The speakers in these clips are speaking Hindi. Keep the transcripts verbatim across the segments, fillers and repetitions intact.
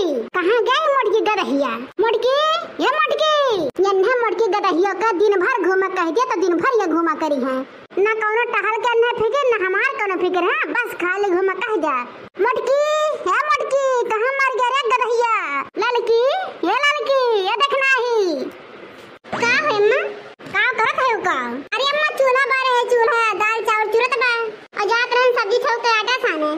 कहाँ गई मोटकी गदहिया? मोटकी, ये मोटकी, ये न मोटकी गदहिया का दिन भर घूमा कह दिया तो दिन भर ये घूमा करी है। न कौनो टहल के न फिक्र न हमार कौनो फिक्र है, बस खाली घूमा कह जा। मोटकी, ये मोटकी, कहाँ मर गया रे गदहिया? लड़की, ये लड़की, ये देखना ही। का है अम्मा? का करत है का? अरे अम्मा चूल्हा बारे है, चूल्हा दाल चावल चुरत बा और जात रहन सब्जी छौ के आटा साने।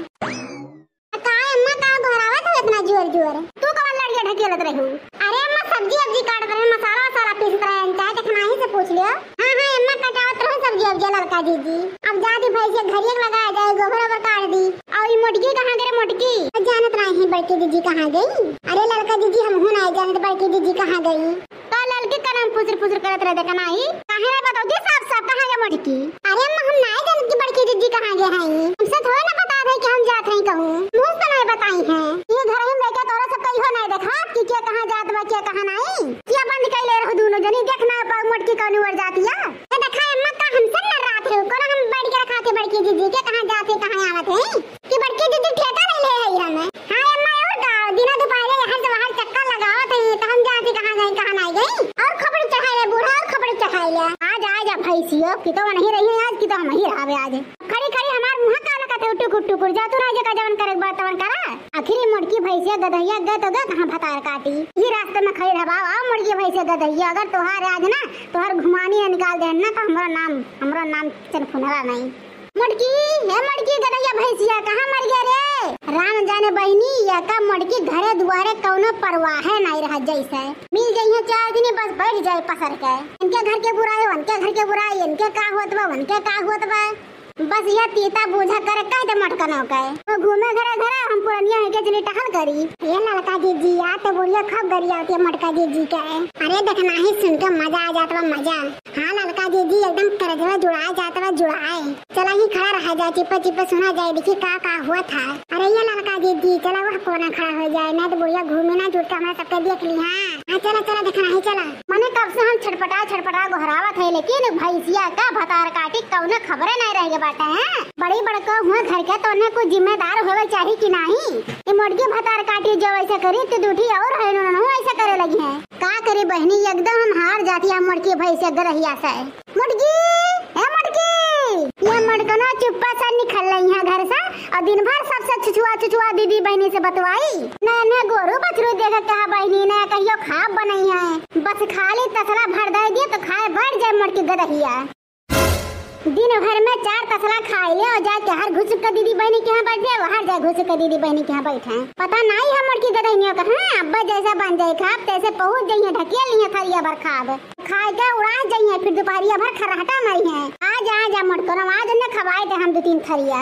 का अम्मा का घरावत है इतना जोर जोर? तू कौन लड़के ढकेलत रहू? अरे अम्मा सब्जी सब्जी काट रहे, मसाला वसाला पीस रहे, चाहे देखना ही से पूछ लियो। हां हां अम्मा कटावत रहे सब्जी अब जे लड़का दीदी। अब जाती भैंसे घरिया लगाया जाए, गोबर ओबर काट दी। और ये मोटकी कहां गई मोटकी? जानत नहीं बड़की दीदी कहां गई? अरे लड़का दीदी हम हूं नहीं जानत बड़की दीदी कहां गई। तो लड़की का नाम पुत्र पुत्र करत रहे देखना ही। काहे नहीं बताओ दी साफ साफ कहां गई मोटकी? अरे अम्मा हम नहीं जानत कि बड़की दीदी कहां गई है। हमसे थोड़ा ना बता दे कि हम जात नहीं कहूं। मुंह से नहीं बताई है। ये घर में लेके तोरा सब कहीं हो नहीं देखा कि के कहां जात बा के कहां नहीं। क्या बंद कइले रहो दोनों जनी देखना पर मोटकी कौन उड़ जातिया। ए देखा अम्मा का हमसे न रात है कोना हम बैठ के रखा के बड़की दीदी के कहां जाते कहां आवत है कि बड़की दीदी ठेका नहीं ले है हम। हां अम्मा और गाओ दिना दोपहर यहां से वहां चक्कर लगावत है तो हम जाते कहां गई कहां नहीं गई। और खबर चढ़ाए बूढ़ा और खबर चढ़ाए ले आज आज भैंसियो की तो नहीं रही है आज की तो हम ही रहावे आज। खड़ी खड़ी हमार मुंह काला का टुक टुक टुक जा तू ना जे का जवन करे बात तवन करा। आखिर मोटकी भैंसिया गदहिया गए तो गए कहां भतार काटी। ये रास्ते में खड़ी रहबा आ मोटकी भैंसिया गदहिया अगर तोहार आज ना तोहार घुमानी निकाल दे ना तो हमरा नाम हमरा नाम चनफुनरा नहीं। मोटकी, हे मोटकी गदहिया भैंसिया कहां मर गया रे? राम जाने बहनी या का मोटकी घरे दुआरे कौनो परवाह है नहीं रह जैसे मिल गई है चार दिन बस बैठ जाए पसर के। इनके घर के बुराई उनके घर के बुराई इनके का होत बा उनके का होत बा बस यह तीता बोझा करे कह दे मटकनो के तो घूमे घरे घरे हम पुरनिया है के चली टहल करी। ये लड़का दीदी आ तो बोलिए खब गरिया होती है मटका दीदी के। अरे देखना ही सुन के मजा आ जाता मजा। हाँ लड़का दीदी एकदम करजवा जुड़ाए जाता जुड़ाए चला ही खड़ा रह जाए चिपे चिपे सुना जाए देखिए का का हुआ था। अरे ये लड़का दीदी चला वह कोना खड़ा हो जाए ना तो बोलिए घूमे ना जुट के हमारा सबके देख ली। हाँ चला चला देखना ही चला। मैंने कब से हम छटपटा छटपटा घरावत है लेकिन भैंसिया का भतार काटी कौन खबरें नहीं रह गए है। बड़ी बड़का हुआ घर के तो उन्हें कुछ जिम्मेदार होवे चाहिए कि नहीं। ये मोटकी भतार काटी जो ऐसा करी तो दूठी और है न ऐसा करे लगी है। का करे बहनी एकदम हम हार जाती है मोटकी भैंसे गदहिया से। मोटकी, ए मोटकी, ये मोटकनो चुप्पा से निकल रही है घर से और दिन भर सबसे छुछुआ छुछुआ दीदी बहनी से बतवाई न न गोरू बछरू देख कहा बहनी ने कहियो खाब बनाई है बस खाली तसला भर दे दिए तो खाए बैठ जाए मोटकी गदहिया। दिन भर में चार तसला खाए ले और जाके हर घुस के दीदी बहनी के यहाँ बैठ जाए वहाँ जाए घुस के दीदी बहनी के यहाँ बैठे। पता नहीं है मोटकी गदहिया का हाँ अब्बा जैसा बन जाए खाब तैसे पहुँच जाइए ढकेल लिये थरिया भर खाब खाए के उड़ा जाइए फिर दोपहरिया भर खराटा मरी है। आज आ जा मोटको आज उन्हें खवाए थे हम दो तीन थरिया।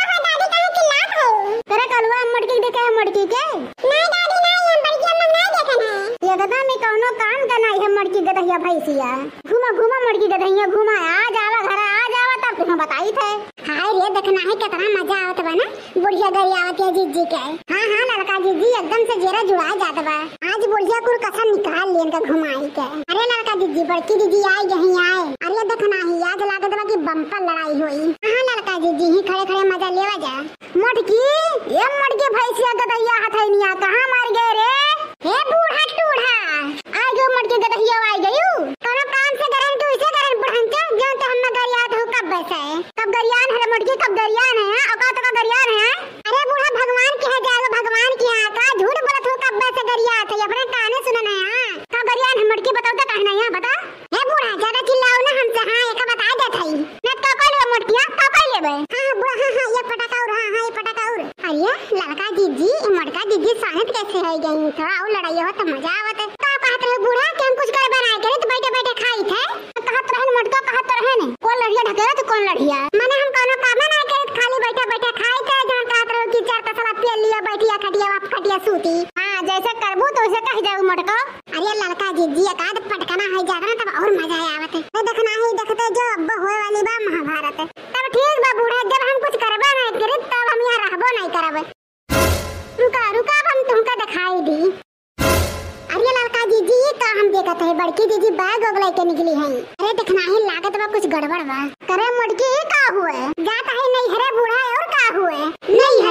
तेरा कलवा मोटकी देखे है मोटकी के नहीं दादी नहीं हम बड़की अम्मा नहीं देखन है। ये गदा में कौनो काम का नहीं है मोटकी गदहिया भैंसिया। घुमा घुमा मोटकी गदहिया घुमा आज आवा घर आज आवा तब तुम्हें बताई थे। हाय रे देखना है कितना मजा आवत बा ना बुढ़िया गरी आवत है जीजी के। हां हां लड़का जीजी एकदम से जेरा जुड़ा जात बा आज बुढ़िया कुल कसम निकाल लेन का घुमाई के। अरे लड़का जीजी बड़की दीदी आई यहीं आए। अरे देखना ही आज लागत बा की बम्पर लड़ाई हुई। हां लड़का जीजी ही खड़े खड़े मजा लेवा जा। मोटकी, ये मोटकी भैंसिया गदहिया हथैनिया कहां मर गए रे? हे बूढ़ा टूढ़ा आ गयो मोटकी गदहिया आ गयो। कोनो काम से करन तू इसे करन बुढ़ंचा जो तो हम गरिया हो कब बैसे कब गरियान है मोटकी कब गरियान है औकात का गरियान है। अरे बूढ़ा भगवान की है जाएगा भगवान की है का झूठ बोलत हो कब बैसे गरिया थे अपने काने सुनना है का गरियान है मोटकी बताओ तो कहना है बता। हे बूढ़ा ज्यादा चिल्लाओ ना हमसे। हां एक बता दे थई न का कोई ले मोटकिया का कोई लेबे। हां बूढ़ा हां हां ये पटाका और हां हां ये पटाका और। अरे लड़का दीदी मोटका दीदी साहत कैसे है गई थोड़ा और लड़ाई हो तो मजा आवत है। का कहत रहे बूढ़ा कि हम कुछ कर बनाए करे तो बैठे बैठे खाई थे कहत रहन मोटका कहत रहन कौन लड़िया ढकेरा तो कौन लड़िया माने हम कोनो काम ना करे खाली बैठे बैठे खाई थे जहां कहत रहे कि चार तसला पे लिया बैठिया खटिया वाप खटिया सूती। हां जैसे करबू तो वैसे कह जाऊ मोटका। अरे लड़का दीदी एकाद पटकना है जाना तब और मजा आवत है। तो देखना ही देखते जो अब होए वाली बा महाभारत तब ठीक बा बूढ़ा जब हम कुछ करबा नहीं करे तब हम यहाँ रहबो नहीं करब। रुका रुका हम तुमका दिखाई दी। अरे लड़का दीदी ये का हम देखत है बड़की दीदी बैग ओगले के निकली है। अरे देखना ही लागत बा कुछ गड़बड़ बा। करे मोटकी का हुए जाता है नहीं हरे बूढ़ा और का हुए नहीं हरे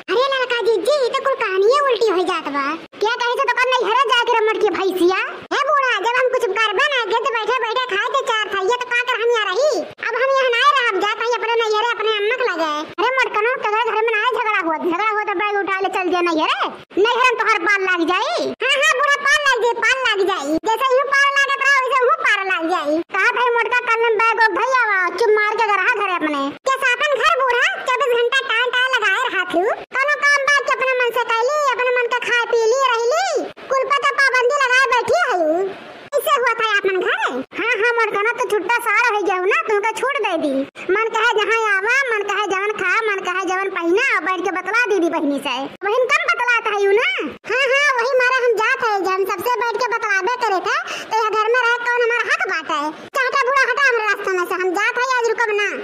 अरे लड़का जीजी ये तो कुल कहानी उल्टी हो जात बा। क्या कहे से तो कर नहीं हरे जाके रमट की भैंसिया है बूढ़ा। जब हम कुछ करबे ना के तो बैठे बैठे खाए के चार था ये तो का कर हम आ रही। अब हम यहाँ ना रह जात है अपने नहीं हरे अपने अम्मक लगे। अरे मटकनो तेरे घर में ना झगड़ा हुआ झगड़ा हुआ तो बैग उठा ले चल दिया नहीं हरे नहीं हरे तो हर पाल लग जाई। हां हां बूढ़ा पाल लग जाई पाल लग जाई जैसे यूं पाल लागत रहा वैसे हूं पार लग जाई। कहा भाई मोटका कल में बैग भैया वा चुप मार के रहा घर अपने क्या सापन घर बूढ़ा चौबीस घंटा टाल टाल लगाए रहा थू। कोनो काम बात अपने मन से कैली अपने मन का खा पी ली रही कुल पे तो पाबंदी लगाए बैठी है। ऐसे हुआ था अपन घर। हां हां मोटका तो छुट्टा सारा हो गया ना तुमको छूट दे दी। मन कहे जहां आवा मन कहे जवन खा मन कहे जवन पहना और बैठ के बतला दीदी बहनी से वही कम बतलाता है ना। हां हां वही मारा हम जात है जब सबसे बैठ के बतलाबे करे थे तो यह घर में रह कौन हमारा हक बात है। चाहता बूढ़ा हटा हमारे रास्ते में से हम जात है आज रुकब ना।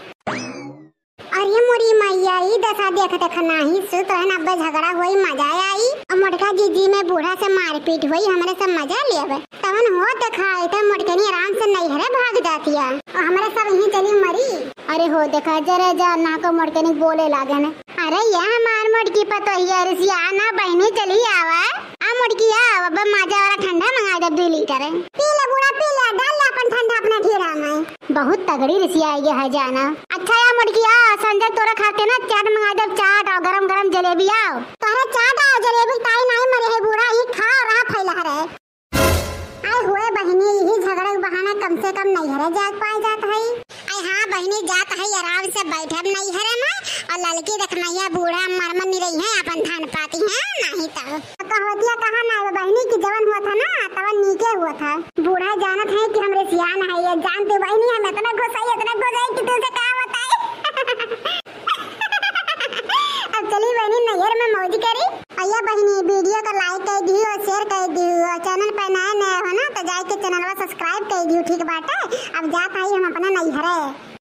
अरे मोरी मैया ई दशा देख देख नाही सुत रहना अब झगड़ा हुई मजा आई और मोटका जीजी में बूढ़ा से मारपीट हुई हमारे सब मजा लेवे तवन हो दिखाए तो मोटकनी आराम से नहीं हरे भाग जाती है और हमारे सब यहीं चली मरी। अरे हो देखा जरा जा ना को मोटकनी बोले लागन। अरे ये हमार मोटकी पतोहिया रिसिया ना बहनी चली आवा आ मोटकी आ अब मजा वाला ठंडा मंगा दे दो लीटर पी ले बूढ़ा पी ले डाल ले अपन ठंडा अपना घेरा में बहुत तगड़ी रिसिया आई है जाना। अच्छा या मोटकी आ संजय तोरा खाते ना चाट मंगा दे चाट और गरम गरम जलेबी आओ तोरे चाट और जलेबी ताई नहीं मरे है बूढ़ा ये खा रहा फैला रे। आए हुए बहनी यही झगड़े के बहाने कम से कम नहीं हरे जात पाए जात है। आई हां बहनी जात है आराम से बैठब नहीं हरे में और लड़की देखनैया बूढ़ा मरमन नहीं रही है अपन थान पाती है नहीं तो कहवतिया कहा ना बहनी की जवन हुआ था ना तवन नीचे हुआ था। बूढ़ा जानत है कि हमरे सियान है ये जानते बहनी हम इतना घुसाई इतना घुसाई कि तुझसे क्या बताए। अब चली बहनी नैहर में मौज करी भैया बहनी वीडियो को लाइक कर दी और शेयर कर दी और चैनल पर नए नए हो ना तो जाके चैनल को सब्सक्राइब कर दी ठीक बात है। अब जात आई हम अपना नैहर है।